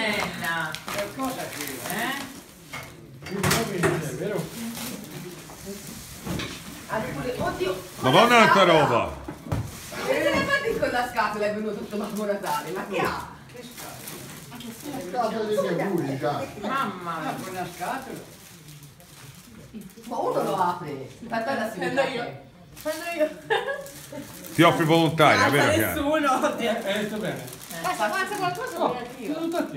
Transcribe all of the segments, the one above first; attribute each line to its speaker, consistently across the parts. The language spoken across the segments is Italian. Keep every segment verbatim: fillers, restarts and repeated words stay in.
Speaker 1: Antonella.
Speaker 2: Qualcosa qui,
Speaker 1: Eh?
Speaker 2: è vero?
Speaker 3: Oddio!
Speaker 4: Ma va un'altra roba!
Speaker 3: Che se ne fate con la scatola è venuto tutto Babbo Natale? Ma che ha?
Speaker 2: Che scatola?
Speaker 5: Scatola degli auguri già.
Speaker 1: Mamma
Speaker 2: Ah, con una scatola?
Speaker 3: Ma uno lo apre. Aspetta la
Speaker 6: Prendo io. Prendo io.
Speaker 4: Ti offri volontaria, vero Chiara?
Speaker 6: Nessuno.
Speaker 2: Hai detto bene.
Speaker 6: Basta, faccia qualcosa
Speaker 2: Oh,
Speaker 6: per io.
Speaker 2: tutto a te.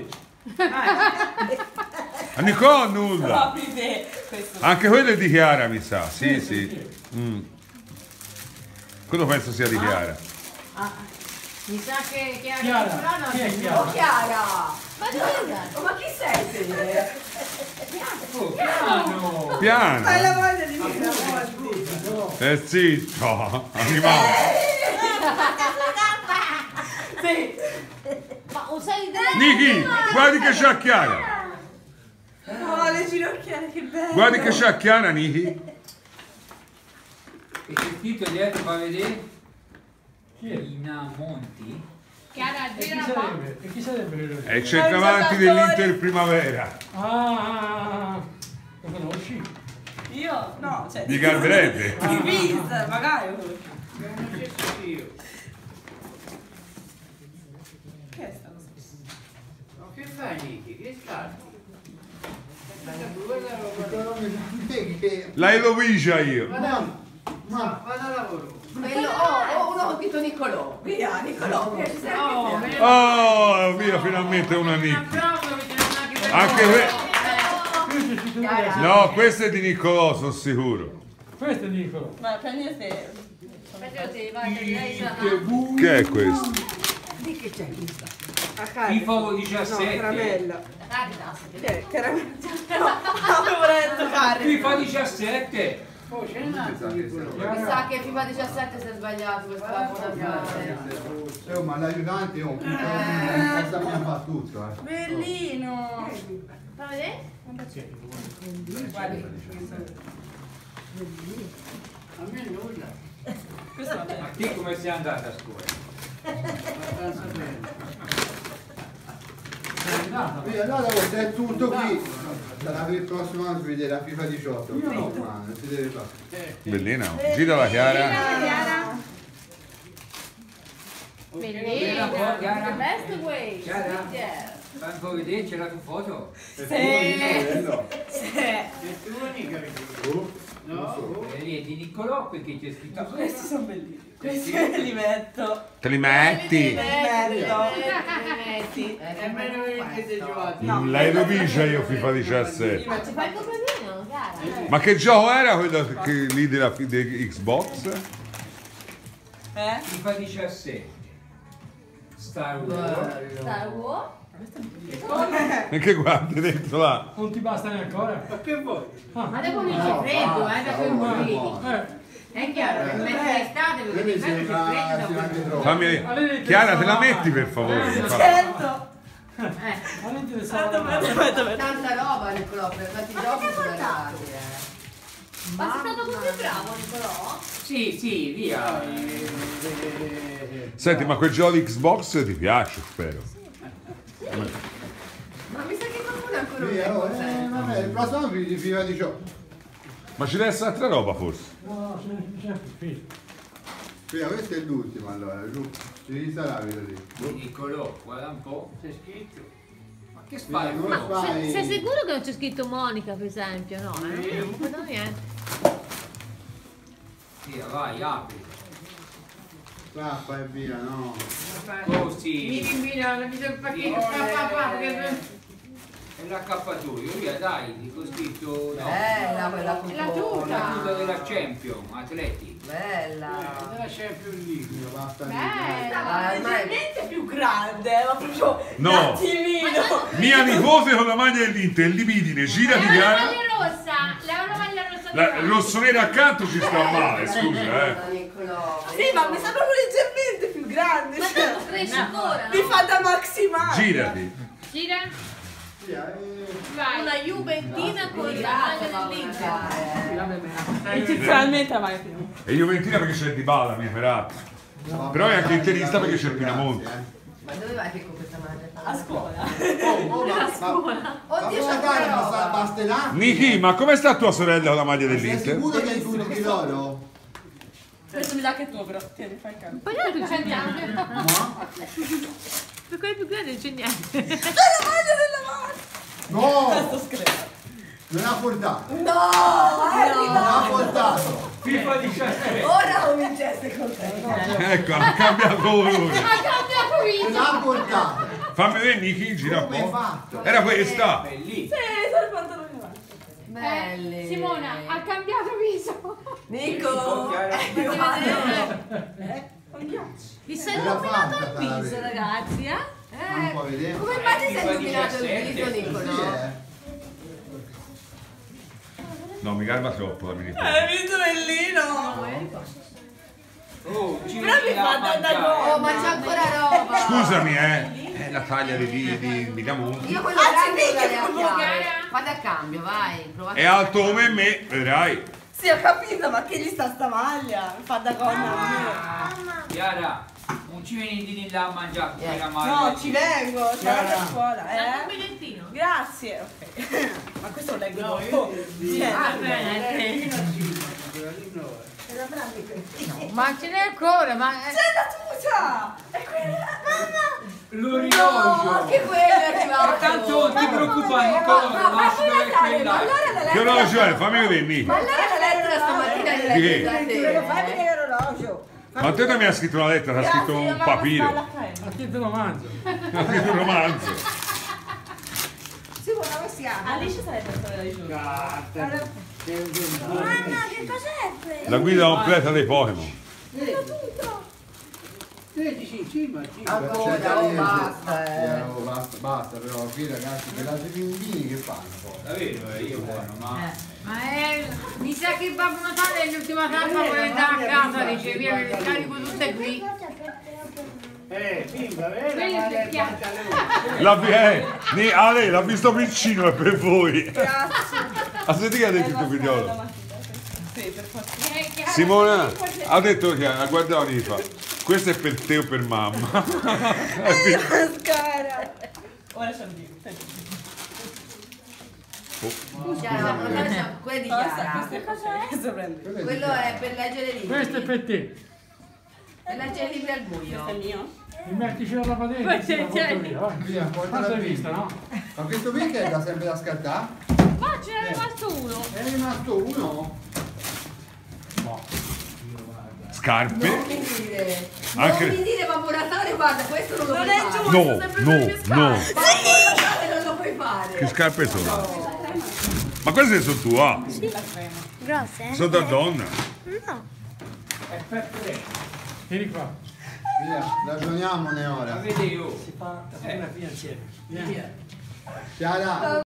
Speaker 4: A Nicola nulla!
Speaker 6: Propri te. Questo.
Speaker 4: Anche quello è di Chiara, mi sa. Sì, sì. Mm. Quello penso sia di Chiara.
Speaker 1: Ah, mi sa che Chiara
Speaker 2: Chiara,
Speaker 1: Nicolano
Speaker 2: chi è
Speaker 1: ha
Speaker 2: Chiara?
Speaker 3: Oh Chiara!
Speaker 6: Ma dove?
Speaker 3: Oh, ma chi sei te?
Speaker 2: Oh, piano!
Speaker 4: Piano!
Speaker 6: Fai la voglia di
Speaker 2: Ah,
Speaker 6: dire.
Speaker 4: Eh zitto! Animale!
Speaker 6: Sì. Ma usai dentro.
Speaker 4: Niki, guardi che c'ha Chiara!
Speaker 6: Oh, le ginocchiere, che bello.
Speaker 4: Guardi che c'ha Chiara, Niki!
Speaker 7: E c'è scritto dietro, fa vedere?
Speaker 2: Chi è?
Speaker 7: Ina Monti.
Speaker 1: Chiara,
Speaker 2: E chi
Speaker 1: gira un po'.
Speaker 2: sarebbe? E chi sarebbe?
Speaker 4: È il centravanti dell'Inter Primavera.
Speaker 2: Ah, lo conosci?
Speaker 6: Io? No, cioè.
Speaker 4: Di Garbrette.
Speaker 6: Di vista, magari.
Speaker 2: Ah.
Speaker 7: Non c'è stato io.
Speaker 6: Che è sta cosa?
Speaker 7: Ma che fai, Niki? Che scatti?
Speaker 4: La Elovigia io.
Speaker 7: Vado
Speaker 5: Ma
Speaker 7: a lavoro.
Speaker 3: Quello, oh, oh, uno ha scritto Niccolò. Via, Niccolò. Che ci serve?
Speaker 1: Oh, meno
Speaker 4: Oh, via, finalmente una
Speaker 1: un
Speaker 4: Niki.
Speaker 1: applauso perché non ha che
Speaker 4: Anche que-
Speaker 3: Chiara.
Speaker 4: No, questo è di Niccolò, sono sicuro.
Speaker 2: Questo è Nicolo.
Speaker 6: Ma prendi te.
Speaker 1: Prenditi, vai, lei sarà.
Speaker 4: Che è questo?
Speaker 3: Di che c'è questa?
Speaker 7: FIFA diciassette.
Speaker 6: Caramella.
Speaker 1: Caritas.
Speaker 6: Che caramella? No, avevo detto carne.
Speaker 7: FIFA diciassette.
Speaker 2: Oh, c'è un altro Nicolo.
Speaker 3: Mi sa che FIFA diciassette si è sbagliato per Babbo Natale.
Speaker 5: Eh, ma l'aiutante oh, cosa mi fa tutto, eh.
Speaker 6: Bellino.
Speaker 1: Fa vedere?
Speaker 6: Guardi.
Speaker 2: A me nulla.
Speaker 6: Questo va
Speaker 7: Ma
Speaker 6: bene.
Speaker 7: te come sei andata a scuola?
Speaker 2: Abbastanza bene. Sei andata?
Speaker 5: E allora oh, se è tutto qui, sarà per il prossimo anno si vede la FIFA diciotto.
Speaker 2: Io no.
Speaker 5: Ma non si deve fare.
Speaker 4: Bellina. Gira la Chiara.
Speaker 1: Chiara.
Speaker 7: Bella, poi, Chiara.
Speaker 1: Best way.
Speaker 7: Chiara.
Speaker 1: Yeah.
Speaker 7: Fai un po' vedere, c'è la tua foto?
Speaker 6: Sì.
Speaker 5: Bello.
Speaker 6: Sì.
Speaker 2: È unica.
Speaker 5: Oh,
Speaker 2: No?
Speaker 5: non so.
Speaker 7: E lì è di Niccolò perché c'è scritto
Speaker 6: Questi sono bellissimi. Questi me li metto.
Speaker 4: Te li metti.
Speaker 6: Li metto.
Speaker 1: Metti.
Speaker 2: È meglio che ti giocati.
Speaker 4: La Elovigia io FIFA diciassette.
Speaker 6: Li metto.
Speaker 1: Ci fai il completino, Chiara?
Speaker 4: Ma che gioco era quello che, lì della di Xbox?
Speaker 6: Eh?
Speaker 7: FIFA diciassette. Star Wars.
Speaker 1: Star Wars?
Speaker 4: E che guardi dentro là?
Speaker 2: Non ti basta neanche ancora?
Speaker 7: Ma che vuoi?
Speaker 1: Ma dopo mi c'è freddo, eh, da quei motivi.
Speaker 2: Eh,
Speaker 1: È chiaro, per mettere estate, perché
Speaker 5: Quindi
Speaker 1: d'inverno
Speaker 5: si
Speaker 1: c'è
Speaker 5: va
Speaker 1: freddo da
Speaker 5: si va anche
Speaker 1: quel
Speaker 5: troppo.
Speaker 4: Fammi... Chiara, te la metti per favore? Fa-
Speaker 6: Certo.
Speaker 1: Eh.
Speaker 2: ma non ti ne
Speaker 6: Aspetta,
Speaker 2: sa
Speaker 6: aspetta, aspetta, aspetta.
Speaker 3: Tanta roba Niccolò, per tanti giochi sono arrivati, eh.
Speaker 1: Ma sei stato così bravo, Nicolò?
Speaker 7: Sì, sì, via.
Speaker 4: Senti, ma quel gioco di Xbox ti piace, spero.
Speaker 3: Ma mi sa che qualcuno ancora non
Speaker 5: Sì,
Speaker 3: è
Speaker 5: allora, eh, vabbè, il prossimo anno di FIFA diciotto.
Speaker 4: Ma ci deve essere altra roba forse?
Speaker 2: No, c'è sempre qui.
Speaker 5: Prima, questo è l'ultimo allora, giù. Ci risarà, vedo lì.
Speaker 7: Di Niccolò, guarda un po'.
Speaker 2: C'è scritto.
Speaker 7: Ma che
Speaker 5: Ma
Speaker 7: spari?
Speaker 5: non
Speaker 7: No.
Speaker 5: fai-
Speaker 1: Sei sicuro che non c'è scritto Monica, per esempio? No, eh? Non vedo niente.
Speaker 7: Via, vai, apri.
Speaker 5: Strappa e via, no.
Speaker 1: Mi
Speaker 7: Così.
Speaker 1: rimbina, mi do il pacchetto, papà, papà, perché...
Speaker 7: E l'accappatoio, via, dai, con scritto... No.
Speaker 3: Bella quella
Speaker 1: La
Speaker 3: cupona.
Speaker 1: tuta.
Speaker 7: La tuta della Champion, atleti.
Speaker 3: Bella.
Speaker 2: Della Champions League.
Speaker 5: Io basta di-
Speaker 1: Bella.
Speaker 3: Ah, ormai-
Speaker 6: Leggermente più grande, ma proprio
Speaker 4: No.
Speaker 6: un attimino.
Speaker 4: Mia nipote con la maglia dell'Inter, libidine, gira di
Speaker 1: È una
Speaker 4: Chiara.
Speaker 1: maglia rossa, è una maglia rossa.
Speaker 4: La,
Speaker 1: davanti.
Speaker 4: rossonera accanto ci sta male, scusa, eh.
Speaker 3: Niccolò.
Speaker 6: Sì, ma mi sa proprio leggermente più grande.
Speaker 1: Ma
Speaker 6: Cioè,
Speaker 1: tanto cresce ancora,
Speaker 6: mi
Speaker 1: no?
Speaker 6: fa da maximale.
Speaker 4: Girati.
Speaker 1: Gira,
Speaker 5: Via, eh.
Speaker 1: vai.
Speaker 6: Una juventina con la
Speaker 3: Grazie,
Speaker 6: maglia
Speaker 3: Babbo
Speaker 6: dell'Inter.
Speaker 3: Natale.
Speaker 6: Eccezionalmente mai più.
Speaker 4: E Juventina perché c'è Dybala, mia perata.
Speaker 5: No,
Speaker 4: Però è anche
Speaker 5: dai,
Speaker 4: interista
Speaker 5: dai,
Speaker 4: perché c'è
Speaker 5: grazie,
Speaker 4: Pinamonti.
Speaker 5: eh.
Speaker 3: Ma dove vai che con questa maglia?
Speaker 6: A scuola.
Speaker 5: Oh, oh, ma, ma,
Speaker 1: scuola.
Speaker 5: ma
Speaker 3: Oddio,
Speaker 5: come
Speaker 3: c'è
Speaker 5: fare?
Speaker 3: quella
Speaker 5: Ma
Speaker 3: roba.
Speaker 5: sta bastellante?
Speaker 4: Niki, ma come sta tua sorella con la maglia
Speaker 5: Sei
Speaker 4: dell'Inter?
Speaker 5: sicuro che hai tutti di loro?
Speaker 6: Questo mi sa che è tuo, però. Tieni, fai il cambio.
Speaker 1: Poi non c'è niente.
Speaker 5: No?
Speaker 1: Per quelli più grandi non c'è niente.
Speaker 6: La maglia della maglia!
Speaker 5: No!
Speaker 6: Sto scherzando.
Speaker 5: Non ha portato.
Speaker 3: No! È
Speaker 5: Non ha
Speaker 3: arrivato!
Speaker 5: portato.
Speaker 7: FIFA diciassette.
Speaker 3: Ora cominciaste con te.
Speaker 4: Ecco, ha cambiato colore.
Speaker 1: Ha cambiato
Speaker 5: Non
Speaker 1: viso.
Speaker 5: ha portato.
Speaker 4: Fammi vedere Niki, gira un
Speaker 5: Come hai
Speaker 4: po'.
Speaker 5: fatto?
Speaker 4: Era questa.
Speaker 7: Bellissimo.
Speaker 6: Sì, sono i pantaloni avanti.
Speaker 3: Belli.
Speaker 1: Eh, Simona, ha cambiato viso.
Speaker 3: Nico!
Speaker 1: Fatti vedere. Vi sei
Speaker 5: Era
Speaker 1: illuminato
Speaker 5: fatta,
Speaker 1: il viso,
Speaker 5: Tara.
Speaker 1: ragazzi, eh?
Speaker 5: Non può vedere.
Speaker 3: Come mai ti sei
Speaker 7: FIFA
Speaker 3: illuminato il
Speaker 7: diciassette?
Speaker 3: viso, Nico,
Speaker 5: Sì,
Speaker 3: no?
Speaker 5: eh.
Speaker 4: No, mi garba troppo la mini.
Speaker 6: Hai visto bellino?
Speaker 7: Oh, ci
Speaker 6: Però mi
Speaker 7: vedi
Speaker 6: fa
Speaker 7: la
Speaker 6: da- da
Speaker 7: mangiare.
Speaker 3: Oh, ma c'è ancora roba!
Speaker 4: Scusami, eh. È la taglia di, di, di, di Camonti.
Speaker 3: Io quello
Speaker 6: Anzi,
Speaker 3: grande lo
Speaker 6: mica,
Speaker 3: darei a
Speaker 6: proprio.
Speaker 3: chiave. Fate a cambio, vai. Provate
Speaker 4: È
Speaker 3: a
Speaker 4: alto
Speaker 3: fare.
Speaker 4: come me, vedrai.
Speaker 6: Sì, ho capito, ma che gli sta sta maglia? Mi fa da gonna a
Speaker 7: Chiara, non ci vieni di là a mangiare con
Speaker 3: Eh.
Speaker 7: quella
Speaker 6: me.
Speaker 7: maglia.
Speaker 6: No, ci vengo, c'è
Speaker 2: Chiara.
Speaker 6: la scuola,
Speaker 1: Date un
Speaker 6: eh?
Speaker 1: bigliettino.
Speaker 6: Grazie, ok. Ma questo lo leggo dopo.
Speaker 3: Ah,
Speaker 1: bene.
Speaker 3: bene.
Speaker 1: Ma ce n'è ancora, ma...
Speaker 6: C'è la tuta! È quella! Mamma!
Speaker 7: L'orologio.
Speaker 3: No, anche quello è arrivato.
Speaker 7: Tanto non ti preoccupare,
Speaker 3: Ma-
Speaker 7: Nicola,
Speaker 3: ma- ma
Speaker 7: lascia
Speaker 3: fammi
Speaker 7: dove
Speaker 3: notare,
Speaker 7: quella
Speaker 3: ma
Speaker 7: è.
Speaker 3: allora la
Speaker 4: Che
Speaker 3: lettera...
Speaker 4: orologio è? Fammi vedere Niki.
Speaker 3: Ma allora la lettera stamattina l'hai
Speaker 4: Di che?
Speaker 3: letta da te, eh?
Speaker 6: l'orologio.
Speaker 4: Ma te non mi ha scritto una lettera, ha scritto un papiro.
Speaker 2: Ha scritto romanzo.
Speaker 4: Ha scritto un romanzo.
Speaker 6: Sì, come si chiama? Alice sarebbe stata di giù.
Speaker 8: Mamma, che cos'è questo?
Speaker 4: La guida completa dei Pokémon.
Speaker 2: tredici, cinque, cinque.
Speaker 3: Ancora,
Speaker 5: C'è
Speaker 3: oh,
Speaker 5: da
Speaker 3: basta,
Speaker 5: dire,
Speaker 3: eh.
Speaker 5: oh, basta, basta, però qui ragazzi, per altri bambini che fanno poi?
Speaker 7: Davvero, eh, io buono, ma...
Speaker 1: Ma è... Mi sa che Babbo Natale è l'ultima tappa, vuole andare a casa, dice, via, le scarico tutte qui.
Speaker 2: Eh, cinque, vero?
Speaker 1: Quelli
Speaker 2: Ma
Speaker 1: per
Speaker 2: le
Speaker 1: chiaro.
Speaker 2: pantaloni.
Speaker 4: L'ha vi- eh, Ni- Ale, l'ha visto piccino, è per voi.
Speaker 6: Grazie.
Speaker 4: Ha sentito che ha detto il figliolo?
Speaker 6: Sì, per forza.
Speaker 4: Simona ha detto che ha guardato e fa, questo è per te o per mamma.
Speaker 6: Mascara. Ora c'è il Dio.
Speaker 3: Chiara, ma guarda, c'è- quella di Chiara.
Speaker 6: Questo cos'è? Questo prendi.
Speaker 5: Quello è
Speaker 3: Quello
Speaker 5: di-
Speaker 3: è per leggere libri.
Speaker 2: Questo è per te.
Speaker 3: Per leggere libri al
Speaker 6: Questo è
Speaker 3: buio.
Speaker 6: mio?
Speaker 2: Il metticelo la patente.
Speaker 1: Poi
Speaker 2: sì, la
Speaker 1: c'è-
Speaker 2: porto via, vai.
Speaker 5: Via, porta
Speaker 2: Quanto
Speaker 5: la
Speaker 2: hai
Speaker 5: vita.
Speaker 2: visto, no?
Speaker 5: Ma questo perché è da sempre da scartare?
Speaker 1: Ma ce n'è rimasto uno.
Speaker 5: È rimasto uno?
Speaker 4: Scarpe?
Speaker 3: Non mi dire.
Speaker 4: Anche-
Speaker 3: Non mi dire Babbo Natale, guarda, questo non lo
Speaker 6: Non
Speaker 3: puoi
Speaker 6: è
Speaker 3: fare.
Speaker 6: giusto.
Speaker 4: No,
Speaker 6: sempre
Speaker 4: no,
Speaker 6: le mie scarpe.
Speaker 4: no.
Speaker 3: Babbo Natale non lo puoi fare.
Speaker 4: Che scarpe sono? Ma queste sono tue? Ah?
Speaker 8: Grosse?
Speaker 4: Sono da donna.
Speaker 8: No.
Speaker 2: Vieni qua.
Speaker 5: Via, ragioniamone
Speaker 7: La
Speaker 5: ora.
Speaker 7: vedi io.
Speaker 2: Si fa la fotografia insieme. Vieni.
Speaker 5: Chiara,